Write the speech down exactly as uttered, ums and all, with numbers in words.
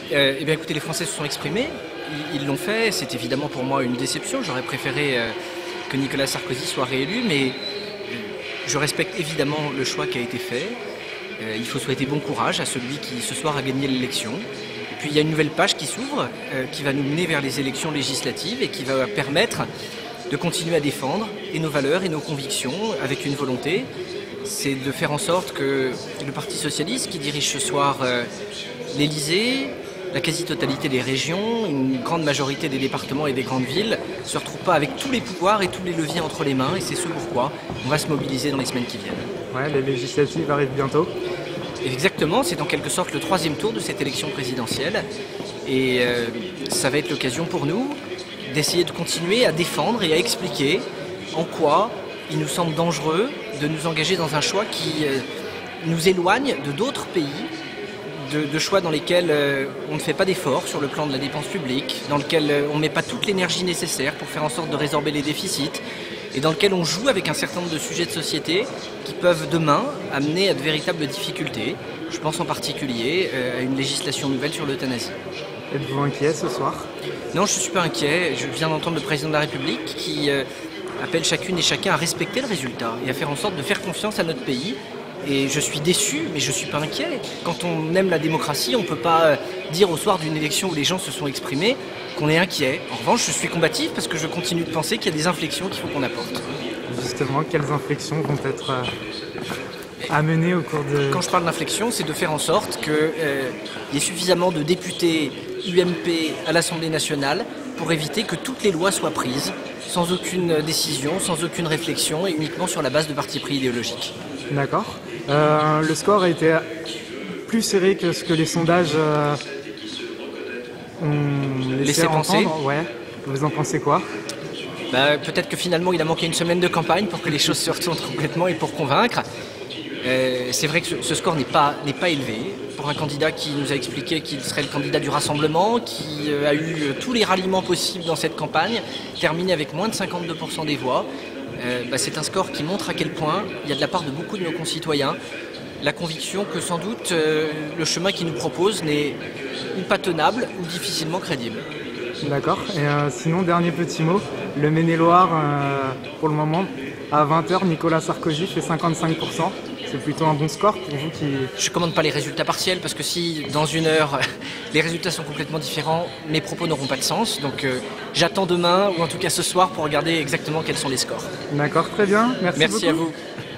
euh, eh bien, écoutez, les Français se sont exprimés, ils l'ont fait, c'est évidemment pour moi une déception, j'aurais préféré euh, que Nicolas Sarkozy soit réélu, mais je respecte évidemment le choix qui a été fait. Euh, il faut souhaiter bon courage à celui qui ce soir a gagné l'élection. Et puis il y a une nouvelle page qui s'ouvre, euh, qui va nous mener vers les élections législatives et qui va permettre de continuer à défendre et nos valeurs et nos convictions avec une volonté. C'est de faire en sorte que le Parti socialiste qui dirige ce soir euh, l'Élysée, la quasi-totalité des régions, une grande majorité des départements et des grandes villes ne se retrouvent pas avec tous les pouvoirs et tous les leviers entre les mains, et c'est ce pourquoi on va se mobiliser dans les semaines qui viennent. Ouais, les législatives arrivent bientôt. Exactement, c'est en quelque sorte le troisième tour de cette élection présidentielle, et euh, ça va être l'occasion pour nous d'essayer de continuer à défendre et à expliquer en quoi il nous semble dangereux de nous engager dans un choix qui euh, nous éloigne de d'autres pays, De, de choix dans lesquels euh, on ne fait pas d'efforts sur le plan de la dépense publique, dans lequel euh, on ne met pas toute l'énergie nécessaire pour faire en sorte de résorber les déficits, et dans lequel on joue avec un certain nombre de sujets de société qui peuvent demain amener à de véritables difficultés. Je pense en particulier euh, à une législation nouvelle sur l'euthanasie. Êtes-vous inquiet ce soir? Non, je ne suis pas inquiet. Je viens d'entendre le président de la République qui euh, appelle chacune et chacun à respecter le résultat et à faire en sorte de faire confiance à notre pays. Et je suis déçu, mais je ne suis pas inquiet. Quand on aime la démocratie, on ne peut pas dire au soir d'une élection où les gens se sont exprimés qu'on est inquiet. En revanche, je suis combatif parce que je continue de penser qu'il y a des inflexions qu'il faut qu'on apporte. Justement, quelles inflexions vont être euh, amenées au cours de... Quand je parle d'inflexion, c'est de faire en sorte qu'il euh, y ait suffisamment de députés U M P à l'Assemblée nationale pour éviter que toutes les lois soient prises sans aucune décision, sans aucune réflexion et uniquement sur la base de partis pris idéologiques. D'accord. Euh, le score a été plus serré que ce que les sondages euh, ont laissé, laissé penser. Ouais. Vous en pensez quoi? Bah, peut-être que finalement il a manqué une semaine de campagne pour que les choses se retournent complètement et pour convaincre. Euh, c'est vrai que ce, ce score n'est pas, n'est pas élevé pour un candidat qui nous a expliqué qu'il serait le candidat du rassemblement, qui euh, a eu euh, tous les ralliements possibles dans cette campagne, terminé avec moins de cinquante-deux pour cent des voix. Euh, bah, c'est un score qui montre à quel point il y a de la part de beaucoup de nos concitoyens la conviction que sans doute euh, le chemin qu'il nous propose n'est ou pas tenable ou difficilement crédible. D'accord. Et euh, sinon, dernier petit mot, le Maine-et-Loire, euh, pour le moment, à vingt heures, Nicolas Sarkozy fait cinquante-cinq pour cent. C'est plutôt un bon score pour vous qui... Je ne commande pas les résultats partiels parce que si dans une heure les résultats sont complètement différents, mes propos n'auront pas de sens. Donc euh, j'attends demain ou en tout cas ce soir pour regarder exactement quels sont les scores. D'accord, très bien. Merci, Merci beaucoup. à vous.